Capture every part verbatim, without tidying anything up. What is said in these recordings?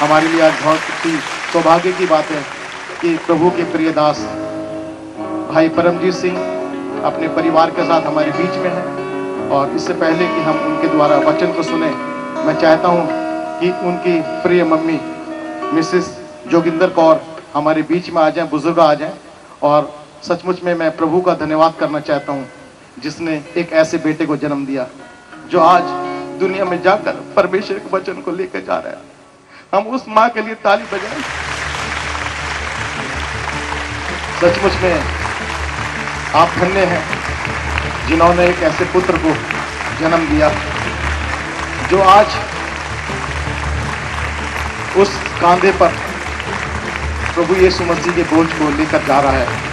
हमारे लिए आज बहुत ही सौभाग्य की बात है कि प्रभु के प्रिय दास भाई परमजीत सिंह अपने परिवार के साथ हमारे बीच में हैं। और इससे पहले कि हम उनके द्वारा वचन को सुने, मैं चाहता हूं कि उनकी प्रिय मम्मी मिसेस जोगिंदर कौर हमारे बीच में आ जाएं, बुजुर्ग आ जाएं। और सचमुच में मैं प्रभु का धन्यवाद करना चाहता हूं जिसने एक ऐसे बेटे को जन्म दिया जो आज दुनिया में जाकर परमेश्वर के वचन को लेकर जा रहा है। हम उस माँ के लिए ताली बजाएं। सचमुच में आप धन्य हैं जिन्होंने एक ऐसे पुत्र को जन्म दिया जो आज उस कांधे पर प्रभु यीशु मसीह के बोझ को लेकर जा रहा है।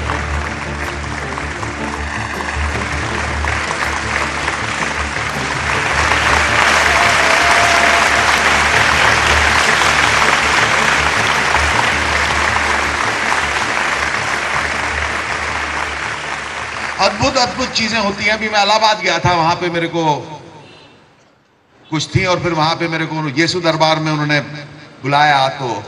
अद्भुत अद्भुत चीजें होती हैं। अभी मैं इलाहाबाद गया था, वहां पे मेरे को कुछ थी और फिर वहां पे मेरे को यीशु दरबार में उन्होंने बुलाया, तो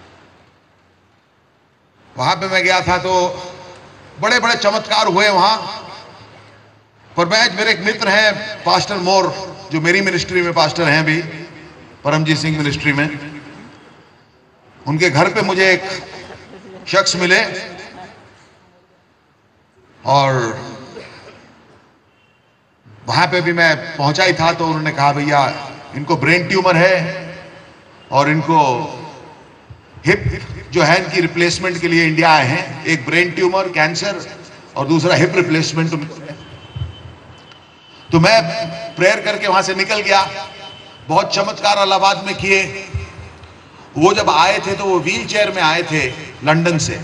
वहां पे मैं गया था तो बड़े बड़े चमत्कार हुए वहां। पर मैं, मेरे एक मित्र हैं पास्टर मोर, जो मेरी मिनिस्ट्री में पास्टर हैं अभी, परमजीत सिंह मिनिस्ट्री में, उनके घर पे मुझे एक शख्स मिले और वहां पे भी मैं पहुंचा ही था तो उन्होंने कहा भैया इनको ब्रेन ट्यूमर है और इनको हिप जो है इनकी रिप्लेसमेंट के लिए इंडिया आए हैं। एक ब्रेन ट्यूमर, कैंसर और दूसरा हिप रिप्लेसमेंट। तो मैं प्रेयर करके वहां से निकल गया। बहुत चमत्कार इलाहाबाद में किए। वो जब आए थे तो वो व्हील चेयर में आए थे लंदन से,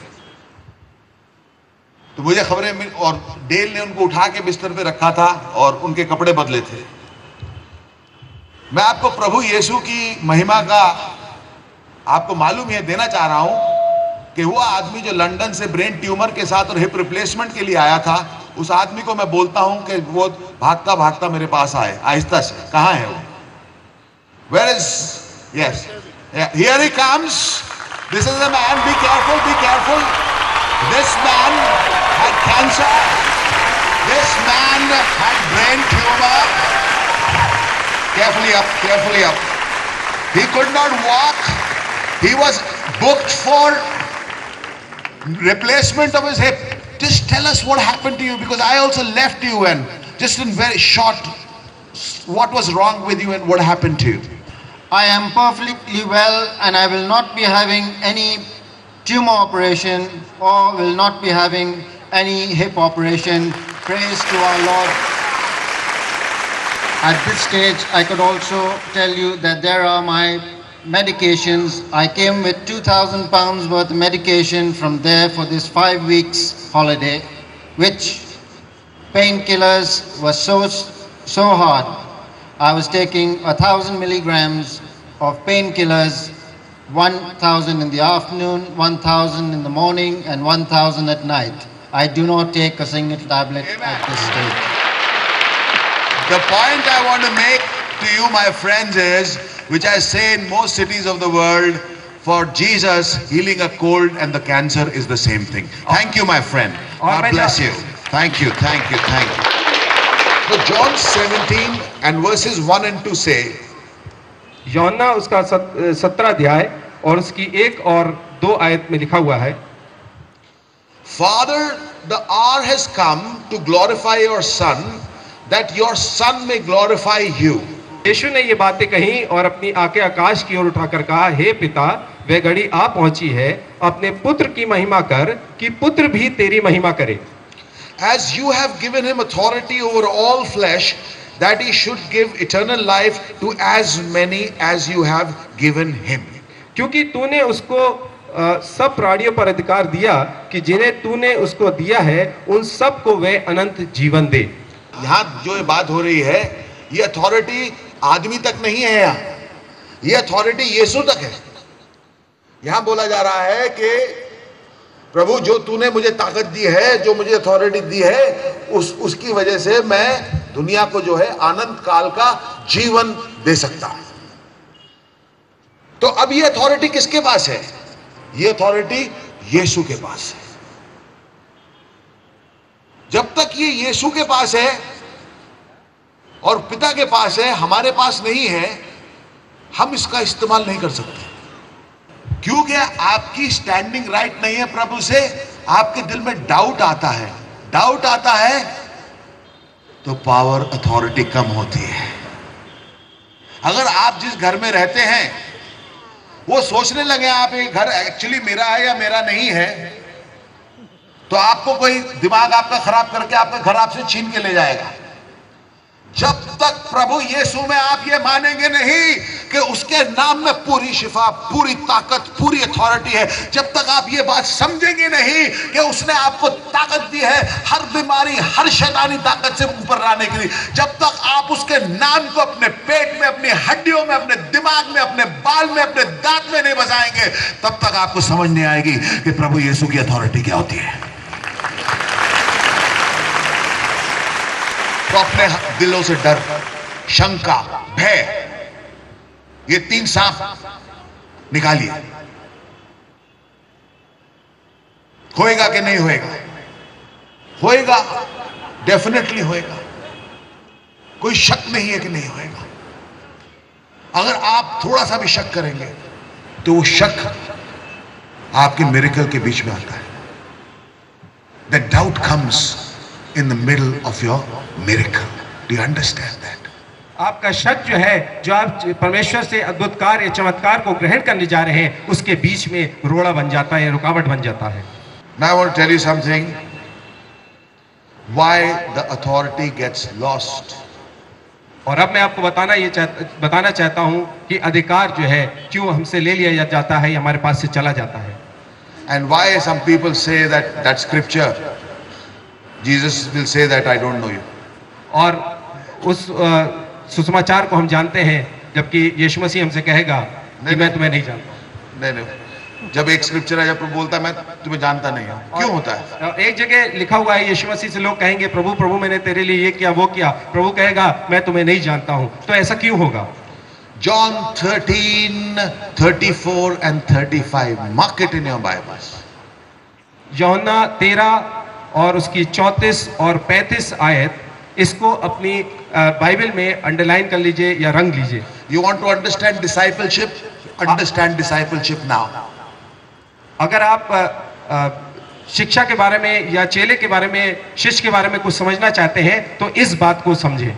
तो मुझे खबरें मिल और डेल ने उनको उठा के बिस्तर पे रखा था और उनके कपड़े बदले थे। मैं आपको प्रभु यीशु की महिमा का आपको मालूम है देना चाह रहा हूं कि वो आदमी जो लंदन से ब्रेन ट्यूमर के साथ और हिप रिप्लेसमेंट के लिए आया था, उस आदमी को मैं बोलता हूं कि वो भागता भागता मेरे पास आए आहिस्ता से। कहां है वो? Where is? Yes, here he comes. This is the man. Be careful, be careful. This man had cancer. This man had brain tumor. Carefully up, carefully up. He could not walk. He was booked for replacement of his hip. Just tell us what happened to you, because I also left you, and just in very short, what was wrong with you and what happened to you? I am perfectly well and I will not be having any tumor operation or will not be having any hip operation. Praise to our Lord. At this stage, I could also tell you that there are my medications. I came with two thousand pounds worth of medication from there for this five weeks holiday, which painkillers were so, so hard. I was taking a thousand milligrams of painkillers, one thousand in the afternoon, one thousand in the morning, and one thousand at night. I do not take a single tablet Amen. At this stage. The point I want to make to you, my friends, is, which I say in most cities of the world, for Jesus, healing a cold and the cancer is the same thing. Thank you, my friend. God bless you. Thank you, thank you, thank you. So John seventeen and verses one and two say, यूहन्ना उसका सत्रह अध्याय और उसकी एक और दो आयत में लिखा हुआ है, Father, the hour has come to glorify your Son, that your Son may glorify you. यीशु ने ये बातें कही और अपनी आंखें आकाश की ओर उठाकर कहा, हे पिता, वह घड़ी आ पहुंची है, अपने पुत्र की महिमा कर कि पुत्र भी तेरी महिमा करे। As you have given him authority over all flesh, that he should give eternal life to as many as you have given him. क्योंकि तूने उसको आ, सब प्राणियों पर अधिकार दिया कि जिन्हें तूने उसको दिया है उन सब को वह अनंत जीवन दे। यहाँ जो ये बात हो रही है, ये अथॉरिटी आदमी तक नहीं है, यहाँ ये अथॉरिटी यीशु तक है। यहाँ बोला जा रहा है कि प्रभु जो तूने मुझे ताकत दी है, जो मुझे अथॉरिटी दी है, उस उसकी वजह से मैं दुनिया को जो है अनंत काल का जीवन दे सकता हूं। तो अब ये अथॉरिटी किसके पास है? ये अथॉरिटी यीशु के पास है। जब तक ये यीशु के पास है और पिता के पास है, हमारे पास नहीं है, हम इसका इस्तेमाल नहीं कर सकते। क्योंकि आपकी स्टैंडिंग राइट नहीं है प्रभु से, आपके दिल में डाउट आता है। डाउट आता है तो पावर अथॉरिटी कम होती है। अगर आप जिस घर में रहते हैं वो सोचने लगे आप ये घर एक्चुअली मेरा है या मेरा नहीं है, तो आपको कोई दिमाग आपका खराब करके आपका घर आपसे छीन के ले जाएगा। जब तक प्रभु यीशु में आप ये मानेंगे नहीं कि उसके नाम में पूरी शिफा, पूरी ताकत, पूरी अथॉरिटी है, जब तक आप ये बात समझेंगे नहीं कि उसने आपको ताकत दी है हर बीमारी, हर शैतानी ताकत से ऊपर लाने के लिए, जब तक आप उसके नाम को अपने पेट में, अपनी हड्डियों में, अपने दिमाग में, अपने बाल में, अपने दांत में नहीं बसाएंगे, तब तक आपको समझ नहीं आएगी कि प्रभु यीशु की अथॉरिटी क्या होती है। तो अपने दिलों से डर, शंका, भय, ये तीन सांप निकालिए। होएगा कि नहीं होएगा? होएगा, डेफिनेटली होएगा। कोई शक नहीं है कि नहीं होएगा। अगर आप थोड़ा सा भी शक करेंगे तो वो शक आपके मिरेकल के बीच में आता है। That doubt comes in the middle of your miracle. Do you understand that? आपका शक जो है, जो आप परमेश्वर से अद्भुत कार्य, चमत्कार को ग्रहण करने जा रहे हैं, उसके बीच में रोड़ा बन जाता है, रुकावट बन जाता है। Now I want to tell you something. Why the authority gets lost? और अब मैं आपको बताना ये चाह, बताना चाहता हूं कि अधिकार जो है क्यों हमसे ले लिया जाता है, हमारे पास से चला जाता है। And why some people say that that scripture, Jesus will say that I don't know you. और उस सुसमाचार को हम जानते हैं, जबकि यीशु मसीह हमसे कहेगा कि मैं तुम्हें नहीं जानता। नहीं नहीं, जब एक स्क्रिप्चर है, जब प्रभु बोलता है मैं तुम्हें जानता नहीं हूं, क्यों होता है? एक जगह लिखा हुआ है, यीशु मसीह से लोग कहेंगे प्रभु प्रभु मैंने तेरे लिए ये किया वो किया, प्रभु कहेगा मैं तुम्हें नहीं जानता हूं। तो ऐसा क्यों होगा? John thirteen, thirty-four and thirty-five. Mark it in your Bibles. यूहन्ना तेरह और उसकी चौंतीस और पैंतीस आयत, इसको अपनी बाइबल में अंडरलाइन कर लीजिए या रंग लीजिए। You want to understand discipleship? Understand discipleship now. अगर आप आ, आ, शिक्षा के बारे में या चेले के बारे में, शिष्य के बारे में कुछ समझना चाहते हैं तो इस बात को समझें।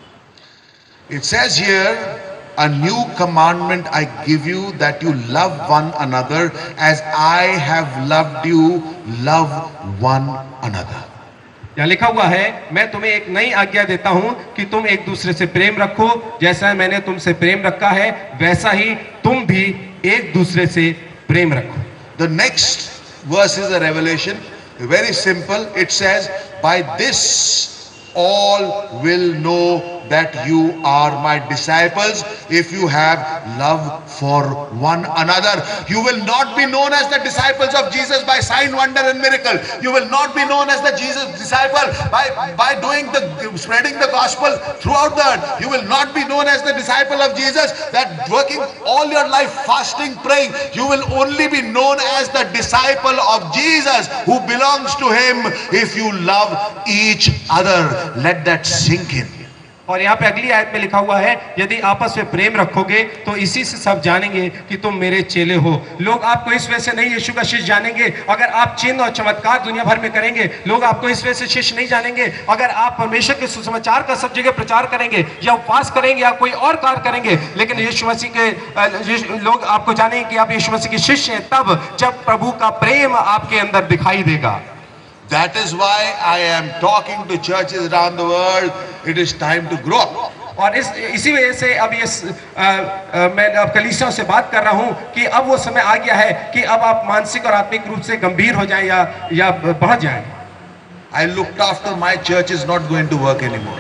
It says here, a new commandment I give you, that you love one another as I have loved you, love one another. यहाँ लिखा हुआ है, मैं तुम्हें एक नई आज्ञा देता हूं कि तुम एक दूसरे से प्रेम रखो, जैसा मैंने तुमसे प्रेम रखा है वैसा ही तुम भी एक दूसरे से प्रेम रखो। The next verse is a revelation, very simple. It says, by this all will know that you are my disciples if you have love for one another. You will not be known as the disciples of Jesus by sign, wonder and miracle. You will not be known as the Jesus disciple by, by doing the spreading the gospel throughout the earth. You will not be known as the disciple of Jesus that working all your life fasting, praying. You will only be known as the disciple of Jesus who belongs to him if you love each other. Let that sink in. और यहाँ पे अगली आयत में लिखा हुआ है, यदि आपस में प्रेम रखोगे तो इसी से सब जानेंगे कि तुम मेरे चेले हो। लोग आपको इस वजह से नहीं यीशु का शिष्य जानेंगे अगर आप चिन्ह और चमत्कार दुनिया भर में करेंगे। लोग आपको इस वजह से शिष्य नहीं जानेंगे अगर आप परमेश्वर के सुसमाचार का सब जगह प्रचार करेंगे या उपवास करेंगे या कोई और कार्य करेंगे। लेकिन यीशु मसीह के लोग आपको जानेंगे कि आप यीशु मसीह के शिष्य हैं तब जब प्रभु का प्रेम आपके अंदर दिखाई देगा। That is why I am talking to churches around the world. It is time to grow up. और इस इसी वजह से अब ये आ, आ, मैं अब कलीसियाओं से बात कर रहा हूं कि अब वो समय आ गया है कि अब आप मानसिक और आत्मिक रूप से गंभीर हो जाएं या या बढ़ जाएं। I looked after my church is not going to work anymore.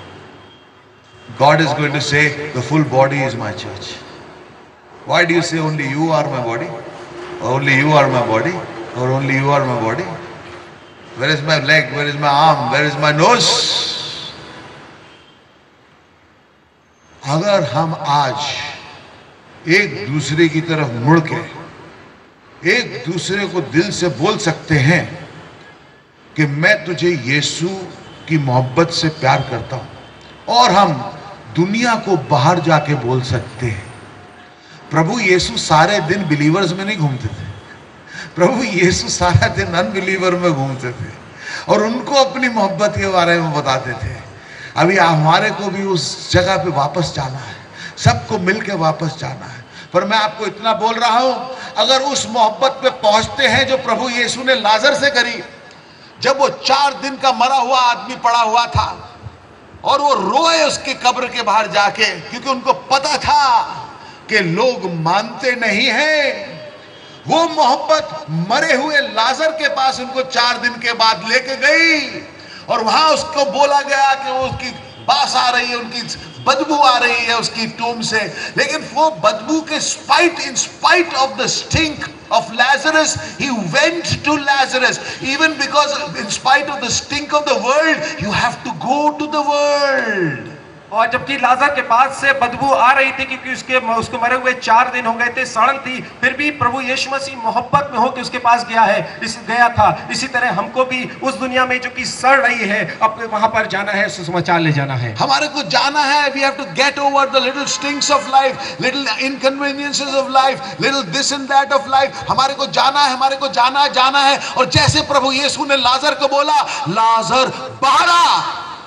God is going to say the full body is my church. Why do you say only you are my body? Or only you are my body? Or only you are my body? Where is my leg? Where is my arm? Where is my nose? अगर हम आज एक दूसरे की तरफ मुड़ के एक दूसरे को दिल से बोल सकते हैं कि मैं तुझे यीशु की मोहब्बत से प्यार करता हूं, और हम दुनिया को बाहर जाके बोल सकते हैं। प्रभु यीशु सारे दिन बिलीवर्स में नहीं घूमते थे, प्रभु यीशु सारा दिन अनबिलीवर में घूमते थे और उनको अपनी मोहब्बत के बारे में बताते थे। अभी हमारे को भी उस जगह पे वापस जाना है, सबको मिलकर वापस जाना है। पर मैं आपको इतना बोल रहा हूं, अगर उस मोहब्बत पे पहुंचते हैं जो प्रभु यीशु ने लाजर से करी, जब वो चार दिन का मरा हुआ आदमी पड़ा हुआ था और वो रोए उसके कब्र के बाहर जाके, क्योंकि उनको पता था कि लोग मानते नहीं हैं। वो मोहब्बत मरे हुए लाजर के पास उनको चार दिन के बाद लेके गई और वहां उसको बोला गया कि वो उसकी बास आ रही है, उनकी बदबू आ रही है उसकी टूम से, लेकिन वो बदबू के spite in spite of the stink of Lazarus, he went to Lazarus. Even because in spite of the stink of the world, you have to go to the world. और जबकि लाजर के पास से बदबू आ रही थी क्योंकि उसके उसको मरे हुए चार दिन हो गए थे, सड़न थी, फिर भी प्रभु यीशु मसीह मोहब्बत में होकर उसके पास गया है, इस गया था। इसी तरह हमको भी उस दुनिया में जो कि सड़ रही है, अब वहां पर जाना है, सुसमाचार ले जाना है। हमारे को जाना है। We have to get over the little stinks of life, little inconveniences of life, little this and that of life. हमारे को जाना है, हमारे को जाना है, जाना है। और जैसे प्रभु यीशु ने लाजर को बोला, लाजर बाहर आ,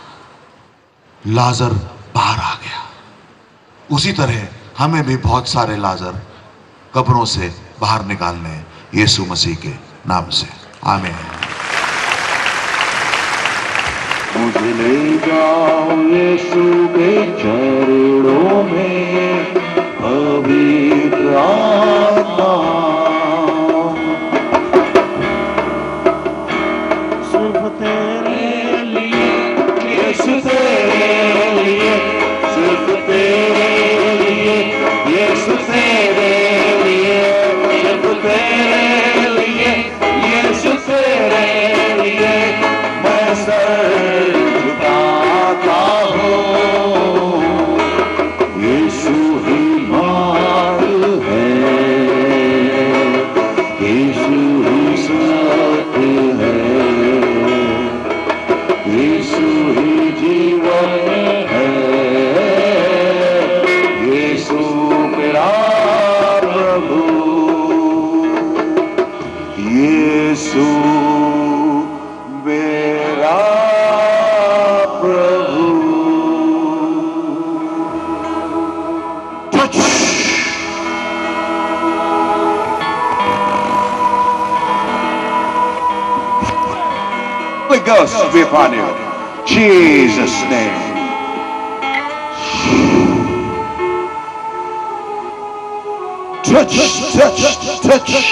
लाजर बाहर आ गया। उसी तरह हमें भी बहुत सारे लाजर कब्रों से बाहर निकालने हैं यीशु मसीह के नाम से। आमीन। मुझे ले जाओ यीशु के चरणों में, पवित्र आत्मा, सिर्फ तेरे लिए यीशु, तेरे लिए, सिर्फ तेरे लिए यीशु, तेरे लिए, सिर्फ तेरे लिए यीशु, तेरे लिए मैं सर झुकाता हूँ। यीशु ही मार्ग है, यीशु ही सत्य है, यीशु ही जीवन है, यीशु मेरा प्रभु, यीशु मेरा प्रभु। Touch. Holy Ghost be upon you. Jesus' name. Touch, touch, touch.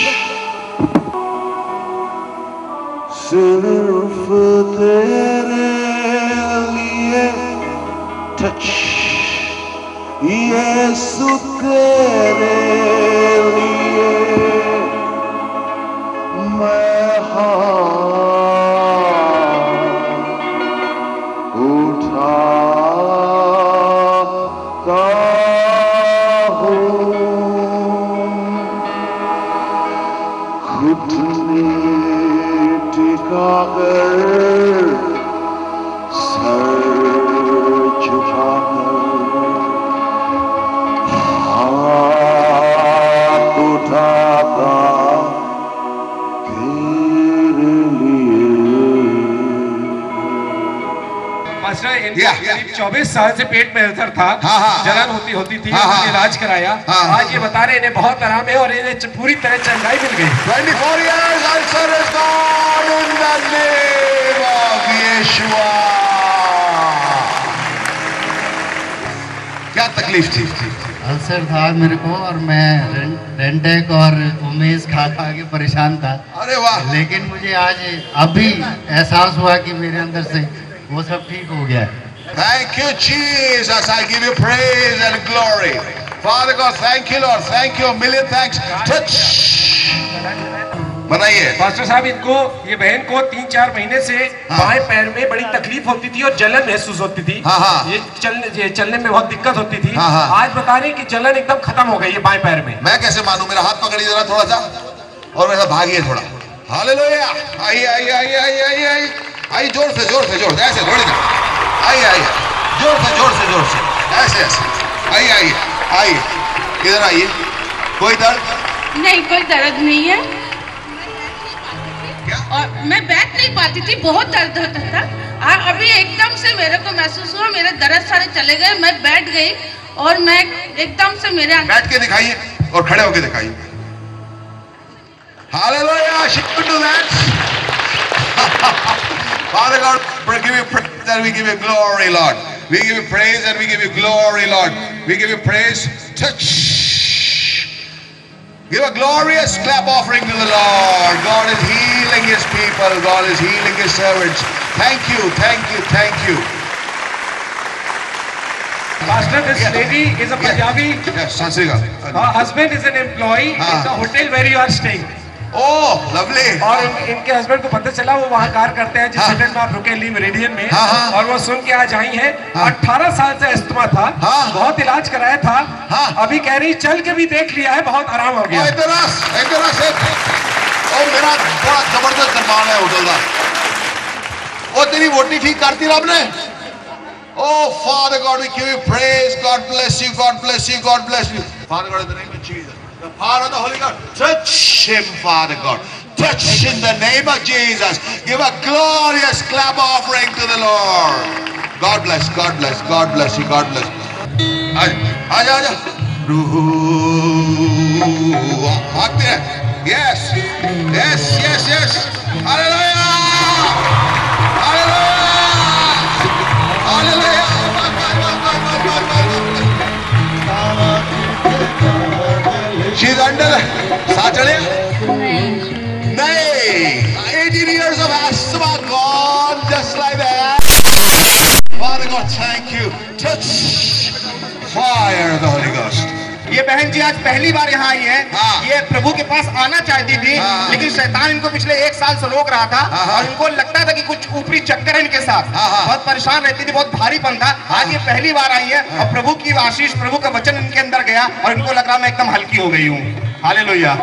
सिर्फ तेरे लिए touch, यीशु तेरे लिए मैं हाथ उठाता हूँ, घुटने टिकाकर, सर झुकाकर, हाथ उठाता तेरे लिए। पास्टर, इनका Yeah, yeah, करीब चौबीस साल से पेट में अल्सर था, हाँ, हाँ, जलन होती होती थी, हाँ, हाँ, इलाज कराया। हाँ, आज ये बता रहे इन्हें बहुत आराम है और इन्हें च- पूरी तरह चंगाई मिल गई। twenty-four years ulcer is gone in the name of Yeshua. क्या तकलीफ थी? अल्सर था मेरे को और मैं रें- रेंडेक और उमेश खा खा के परेशान था, अरे वाह, लेकिन मुझे आज अभी एहसास हुआ कि मेरे अंदर से वो सब ठीक हो गया है। thank you Jesus, I give you praise and glory. Father God, thank you Lord, thank you, a million thanks. Touch. बनाइए। पास्टर साहब, इनको ये बहन को तीन चार महीने से हाँ। बाएं पैर में बड़ी तकलीफ होती थी और जलन महसूस होती थी। हाँ, हाँ। ये चलने ये चलने में बहुत दिक्कत होती थी। हाँ, हाँ। आज बता रहे कि जलन एकदम खत्म हो गई है बाएं पैर में। मैं कैसे मानूं? मेरा हाथ पकड़िए जरा थोड़ा सा और मेरे साथ भागिए थोड़ा। हालेलुया। आइए आइए आइए आइए आइए आइए आइए, जोर से जोर से जोर से, ऐसे थोड़ी ना, आइए आइए, जोर से जोर से जोर से, ऐसे ऐसे, आइए आइए आइए, इधर आइए। कोई दर्द नहीं, कोई दर्द नहीं है। क्या? और मैं बैठ नहीं पाती थी, बहुत दर्द होता था। और अभी एकदम से मेरे को महसूस हुआ, मेरे दर्द सारे चले गए, मैं बैठ गई और मैं एकदम से मेरे बैठ के दिखाइए और खड़े होके दिखाइए। Hallelujah, she could do that. Father God, we give you praise and we give you glory, Lord. We give you praise and we give you glory, Lord. We give you praise. Touch. Give a glorious clap offering to the Lord. God is healing His people. God is healing His servants. Thank you, thank you, thank you. Pastor, this Yeah. lady is a Yeah. Punjabi. Yes, Sansrigal. Her husband is an employee हाँ. in the hotel where you are staying. Oh, lovely. और इन, इनके husband को पता चला वो वहाँ car करते हैं जिस हाँ। होटल में आप रुके ली मेरिडियन में। हाँ, हाँ। और वो सुन के आज आई हैं। हाँ। अठारह साल से अस्थमा था। हाँ। बहुत इलाज कराया था। हाँ। अभी कह रही चल के भी देख लिया है, बहुत आराम हो गया। इधर आ, इधर आ से। ओ मेरा बड़ा जबरदस्त मेहमान है होटलदार। ओ तेरी वोटी ठीक करती रब ने। Oh Father God, we give you praise. God bless you. God bless you. God bless you. Father God, in the name of Jesus, the power of the Holy God, touch him, Father God. Touch in the name of Jesus. Give a glorious clap offering to the Lord. God bless. God bless. God bless you. God bless. आजा आजा आजा। भागते हैं। Yes. Yes. Yes. Yes. Hallelujah. Hallelujah. She's under Saturday? Nay. eighteen years of asthma gone just like that. Father God, thank you. Touch fire of the Holy Ghost. ये बहन जी आज पहली बार यहाँ आई है। हाँ। ये प्रभु के पास आना चाहती थी, हाँ। लेकिन शैतान इनको पिछले एक साल से रोक रहा था। हाँ, हाँ। और इनको लगता था कि कुछ ऊपरी चक्कर है इनके साथ। हाँ, हाँ। बहुत परेशान रहती थी, बहुत भारीपन था। आज ये पहली बार आई है और प्रभु की आशीष, प्रभु का वचन इनके अंदर गया और इनको लग रहा मैं एकदम हल्की हो गई हूँ। हालेलुया।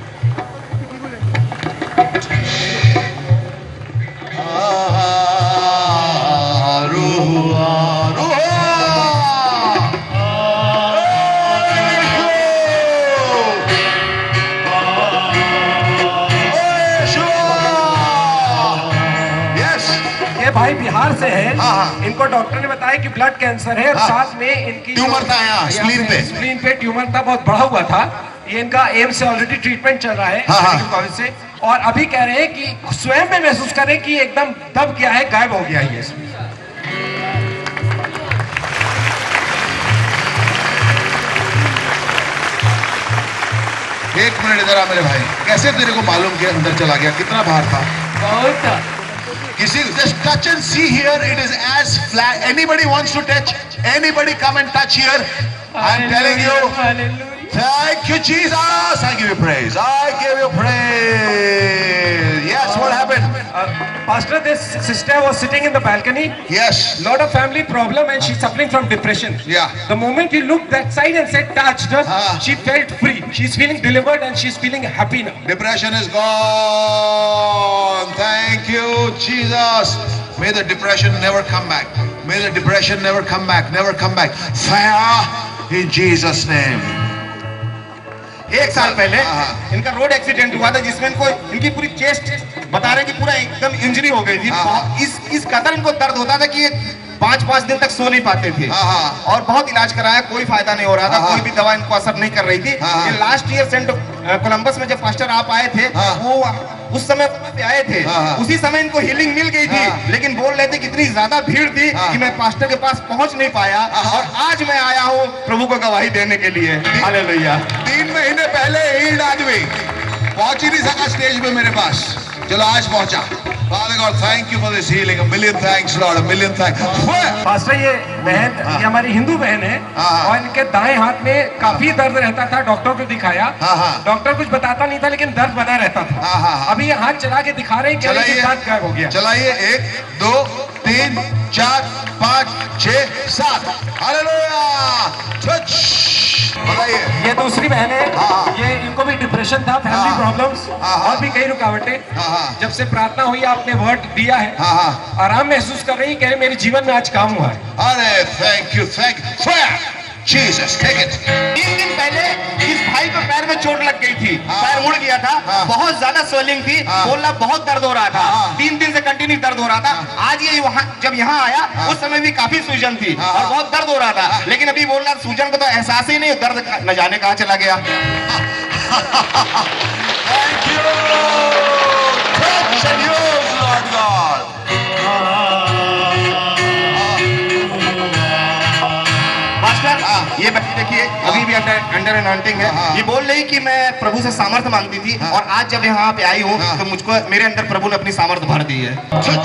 ये भाई बिहार से है। हाँ, हाँ। इनको डॉक्टर ने बताया कि ब्लड कैंसर है और हाँ। साथ में इनकी ट्यूमर था यहाँ, स्प्लीन पे। स्प्लीन पे ट्यूमर था, बहुत बड़ा हुआ था। ये इनका एम्स से ऑलरेडी ट्रीटमेंट चल रहा है हाँ, हाँ। मेडिकल कॉलेज से। और अभी कह रहे हैं कि स्वयं में महसूस करें कि एकदम दब गया है, गायब हो गया है ये। एक मिनट इधर आ मेरे भाई। कैसे तेरे को मालूम कि अंदर चला गया? कितना बाहर था? बहुत। You see, just touch and see here. It is as flat. Anybody wants to touch? Anybody come and touch here? I'm telling you. Thank you, Jesus. I give you praise. I give you praise. Yes, what happened? Uh, Pastor, this sister was sitting in the balcony. Yes. Lot of family problem and she's suffering from depression. Yeah. The moment you looked that side and said touched her, Ah. she felt free. She's feeling delivered and she's feeling happy now. Depression is gone. Thank you, Jesus. May the depression never come back. May the depression never come back. Never come back. Fire in Jesus' name. एक साल पहले हाँ। इनका road accident हुआ था जिसमें इनको इनकी पूरी चेस्ट बता रहे कि पूरा एकदम इंजरी हो गई थी। हाँ। इस इस कदर इनको दर्द होता था कि ये पाँच पाँच दिन तक सो नहीं पाते थे। हाँ। और बहुत इलाज कराया, कोई फायदा नहीं हो रहा था। हाँ। कोई भी दवा इनको असर नहीं कर रही थी। हाँ। ये लास्ट ईयर सेंट कोलंबस में जब पास्टर आप आए थे, हाँ। वो उस समय पे आए थे। हाँ। उसी समय इनको हीलिंग मिल गई थी। हाँ। लेकिन बोल रहे थे कि इतनी ज्यादा भीड़ थी हाँ। कि मैं पास्टर के पास पहुंच नहीं पाया। हाँ। और आज मैं आया हूँ प्रभु को गवाही देने के लिए। हालेलुया। तीन महीने पहले हील्ड आदमी पहुंच ही नहीं सका स्टेज पे मेरे पास। चलो आज पहुंचा। Father God, thank you for this healing. A million thanks, Lord. A million thanks. Pastor, ये बहन, ये हमारी हिंदू बहन है और इनके दाएं हाथ में काफी दर्द रहता था। डॉक्टर को दिखाया, डॉक्टर कुछ बताता नहीं था लेकिन दर्द बना रहता था। अभी ये हाथ चला के दिखा रहे हैं कि ये दर्द गायब हो गया। चलाइए, एक दो तीन चार पाँच छह सात। हालेलुया। बताइए। ये दूसरी बहन है, ये इनको भी डिप्रेशन था, फैमिली प्रॉब्लम्स और भी कई रुकावटें। जब से प्रार्थना हुई, आपने वर्ड दिया है, आराम महसूस कर रही, कह रही मेरे जीवन में आज काम हुआ है। अरे thank you, thank you. Jesus, take it. तीन दिन पहले इस भाई को पैर में चोट लग गई थी, पैर मुड़ गया था, बहुत ज्यादा स्वेलिंग थी, बोलना बहुत दर्द हो रहा था, तीन दिन से कंटिन्यू दर्द हो रहा था। आज ये वहाँ जब यहाँ आया उस समय भी काफी सूजन थी और बहुत दर्द हो रहा था, लेकिन अभी बोल रहा सूजन को तो एहसास ही नहीं, दर्द न जाने कहाँ चला गया। Thank you. Touch and use, Lord God. ये बच्ची देखिए अभी भी अंडर अंडर अनॉइंटिंग है। ये बोल रही कि मैं प्रभु से सामर्थ्य मांगती थी और आज जब यहाँ पे आई हूँ तो मुझको मेरे अंदर प्रभु ने अपनी सामर्थ्य भर दी है।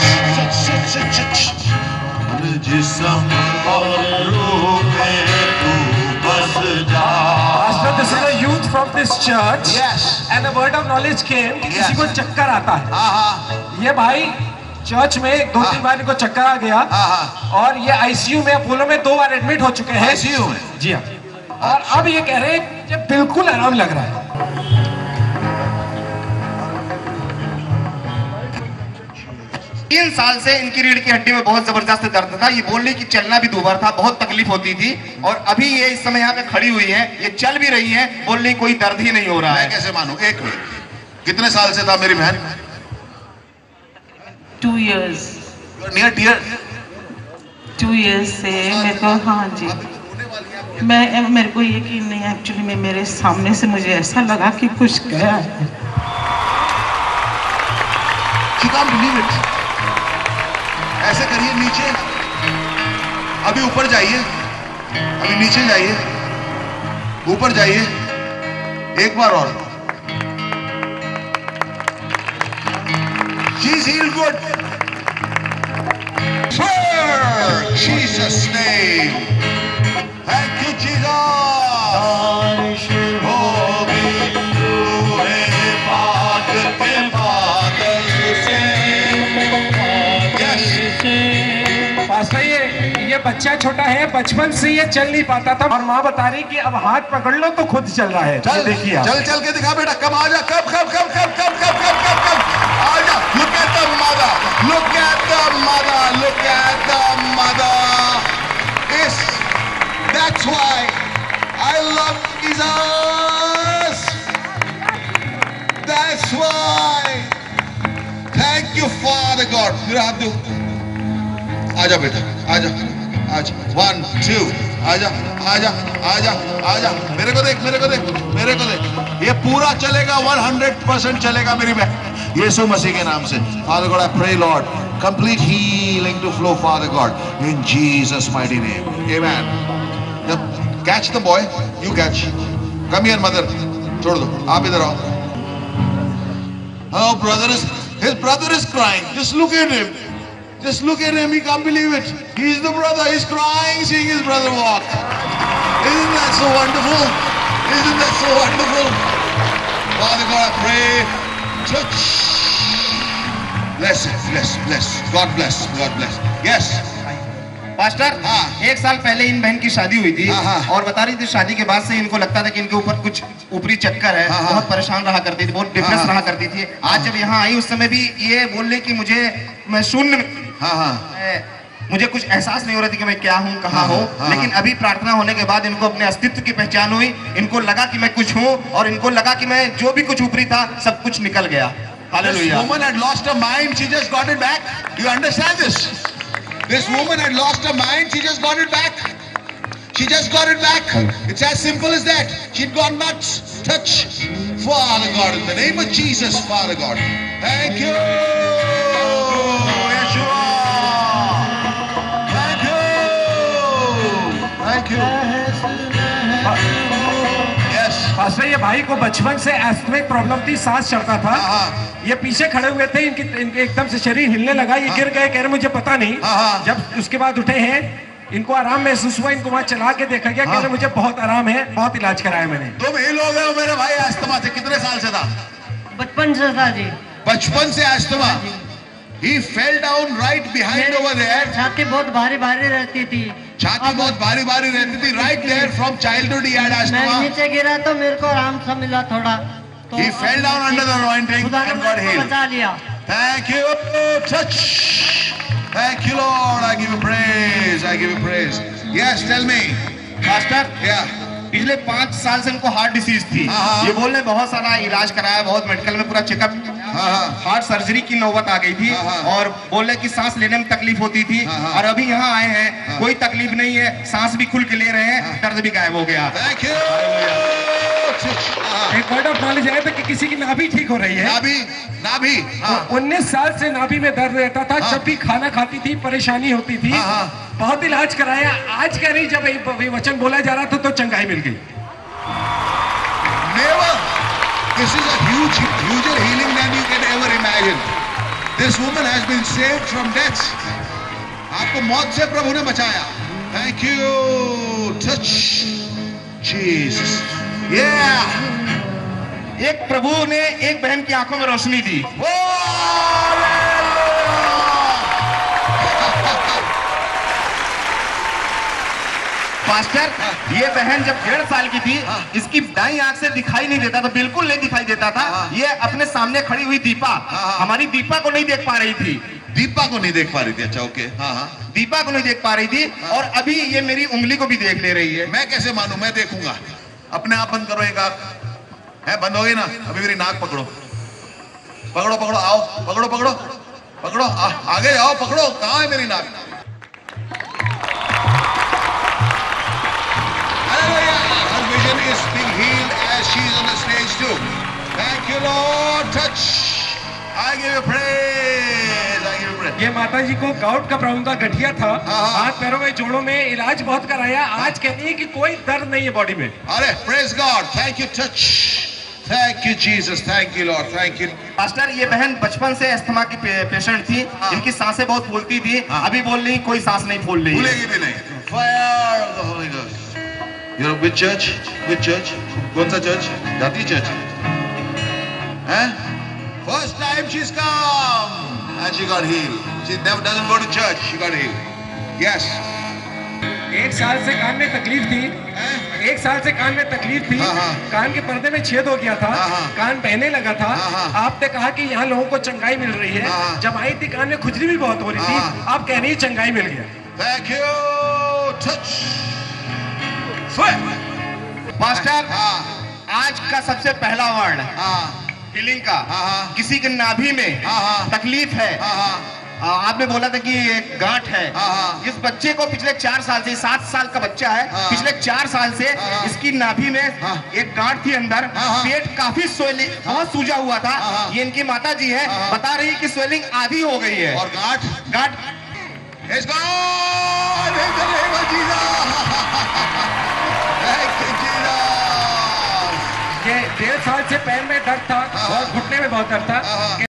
Pastor, this is a youth from this church. Yes. And the word of knowledge came. किसी को चक्कर आता है। ये भाई चर्च में दो तीन बार इनको चक्कर आ गया और ये आईसीयू में, अपोलो में दो बार एडमिट हो चुके हैं। आईसीयू में? जी हाँ। और अब ये कह रहे हैं कि बिल्कुल आराम लग रहा है। तीन साल से इनकी रीढ़ की हड्डी में बहुत जबरदस्त दर्द था। ये बोल रही कि चलना भी दूभर था, बहुत तकलीफ होती थी और अभी ये इस समय यहाँ पे खड़ी हुई है, ये चल भी रही है, बोल रही कोई दर्द ही नहीं हो रहा है। मैं कैसे मानूं? एक मिनट, कितने साल से था मेरी बहन? Two years near dear two years से मेरे को, हाँ जी, मैं मेरे को यकीन नहीं, एक्चुअली में मेरे सामने से मुझे ऐसा लगा कि कुछ गया है। She can't believe it. ऐसे करिए, नीचे, अभी ऊपर जाइए, अभी नीचे जाइए, ऊपर जाइए, एक बार और। She's healed good. For Jesus' name. Thank you, Jesus. Pastor, ये ये बच्चा छोटा है, बचपन से ये चल नहीं पाता था और माँ बता रही कि अब हाथ पकड़ लो तो खुद चल रहा है। चल, देखिए, चल चल के दिखा बेटा, कब आ जा, कब कब कब कब कब कब कब कब कब आ जा। Look at the mother, look at the mother, look at the mother. Yes, that's why I love Jesus. That's why. Thank you, Father God. फिर हाथ दो। आजा बेटा, आजा, आजा, वन टू, आजा, आजा, आजा, आजा, मेरे को देख, मेरे को देख, मेरे को देख, ये पूरा चलेगा, one hundred percent चलेगा मेरी बहन, यीशु मसीह के नाम से। Father God, I pray, Lord, complete healing to flow, Father God, in Jesus' mighty name, Amen. Now, catch the boy, you catch. Come here, mother. छोड़ दो, आप इधर आओ. Oh, brother is, his brother is crying. Just look at him. Just look at him, he can't believe it. He's the brother, he's crying, seeing his brother walk. Isn't that so wonderful? Isn't that so wonderful? Father God, I pray, touch. Bless it, bless, bless. God bless, God bless. Yes. Pastor, हाँ, एक साल पहले इन बहन की शादी हुई थी और बता रही थी शादी के बाद से इनको लगता था कि इनके ऊपर कुछ ऊपरी चक्कर है, बहुत परेशान रहा करती थी, बहुत डिप्रेस रहा करती थी। आज जब यहाँ आई उस समय भी ये बोल रही कि मुझे, मैं शून्य, हाँ हाँ, मुझे कुछ एहसास नहीं हो रहा था कि मैं क्या हूँ, कहाँ हूँ, लेकिन अभी प्रार्थना होने के बाद इनको अपने अस्तित्व की पहचान हुई, इनको लगा कि मैं कुछ हूँ और इनको लगा कि मैं जो भी कुछ ऊपरी था सब कुछ निकल गया। Hallelujah. This woman had lost her mind, she just got it back. Do you understand this? This woman had lost her mind, she just got it back. She just got it back. It's as simple as that. She'd gone nuts. Touch. Father God, in the name of Jesus, Father God. Thank you, Yeshua. Thank you. Thank you. Pastor, ये भाई को बचपन से एस्थमिक problem थी, सांस चढ़ता था। ये पीछे खड़े हुए थे, इनकी इनके एकदम से शरीर हिलने लगा, ये गिर गए, कह रहे मुझे पता नहीं। जब उसके बाद उठे हैं, इनको आराम महसूस हुआ, इनको वहां चला के देखा गया, कह रहे मुझे बहुत आराम है, बहुत इलाज कराया मैंने। तुम ही लोग हो मेरे भाई अस्थमा से, कितने साल से था? बचपन से था जी। बचपन से asthma. He fell down right behind over there. छाती बहुत भारी भारी रहती थी। छाती बहुत भारी भारी रहती थी। Right there from childhood he had asthma. मैं नीचे गिरा तो मेरे को आराम सा मिला थोड़ा। तो He fell down under the anointing and got healed. बचा लिया। Thank you. Touch. Thank you, Lord. I give you praise. I give you praise. Yes, tell me. Master, Yeah. पिछले पाँच साल से इनको हार्ट डिसीज थी। ये बोल रहे बहुत सारा इलाज कराया, बहुत मेडिकल में पूरा चेकअप, हार्ट सर्जरी की नौबत आ गई थी और बोले कि सांस लेने में तकलीफ होती थी। और अभी यहाँ आए हैं, कोई तकलीफ नहीं है, सांस भी खुल के ले रहे हैं, दर्द भी गायब हो गया। Thank you. एक वर्ड ऑफ नॉलेज है कि किसी की नाभि ठीक हो रही है। नाभि, नाभि। उन्नीस साल से नाभि में दर्द रहता था, जब भी खाना खाती थी परेशानी होती थी, बहुत इलाज कराया। आज कह रही जब ये वचन बोला जा रहा था तो चंगाई मिल गई। Never. This is a huge, huger healing than you can ever imagine. This woman has been saved from death. आपको मौत से प्रभु ने बचाया। Thank you. Touch. Jesus. Yeah. एक प्रभु ने एक बहन की आंखों में रोशनी दी। पास्टर, ये बहन जब डेढ़ साल की थी, इसकी दाईं आंख से दिखाई नहीं देता था, बिल्कुल नहीं दिखाई देता था। ये अपने सामने खड़ी हुई दीपा, हमारी दीपा को नहीं देख पा रही थी। दीपा को नहीं देख पा रही थी? अच्छा, ओके। हाँ हाँ, दीपा को नहीं देख पा रही थी और अभी ये मेरी उंगली को भी देख ले रही है। मैं कैसे मानूं? मैं देखूंगा। अपने आप बंद करो एक आंख। है बंद हो गई ना? अभी मेरी नाक पकड़ो, पकड़ो पकड़ो, आओ, पकड़ो पकड़ो पकड़ो, आ, आगे आओ, पकड़ो। कहाँ है मेरी नाक? Her vision is being healed as she is on the stage too. Thank you, Lord. Touch. I give you praise. I give you praise. ये माता जी को गाउट का प्रॉब्लम था, गठिया था, हाथ पैरों में, जोड़ों में, इलाज बहुत कराया। आज कहती है कि कोई दर्द नहीं है बॉडी में। अरे praise God. Thank you, touch. Thank you, Jesus. Thank you, Lord. Thank you. Pastor, ये बहन बचपन से अस्थमा की पे, पेशेंट थी। इनकी सांसें बहुत फूलती थी, अभी बोल रही कोई सांस नहीं फूल रही। फूलेगी भी नहीं। Fire of the Holy Ghost. You're which church? Which church? कौन सा church? जाती church? हैं? First time she's come and she got healed. She never doesn't go to church. She got healed. Yes. एक साल से कान में तकलीफ थी, एक साल से कान में तकलीफ थी, कान के पर्दे में छेद हो गया था, कान बहने लगा था। आपने कहा कि यहाँ लोगों को चंगाई मिल रही है। जब आई थी कान में खुजली भी बहुत हो रही थी, आप कह रही है चंगाई मिल गया। Thank you. Touch. पास्टर, आज का सबसे पहला वर्ड हीलिंग का, किसी के नाभि में तकलीफ है, आपने बोला था कि एक गांठ है। इस बच्चे को पिछले चार साल से, सात साल का बच्चा है, पिछले चार साल से इसकी नाभि में एक गांठ थी अंदर, पेट काफी स्वेलिंग, बहुत सूजा हुआ था। ये इनकी माता जी है, बता रही कि स्वेलिंग आधी हो गई है। और गांठ गांठ is gone in the name of Jesus. Thank you, Jesus. ये डेढ़ साल से पैर में दर्द था और घुटने में बहुत दर्द था।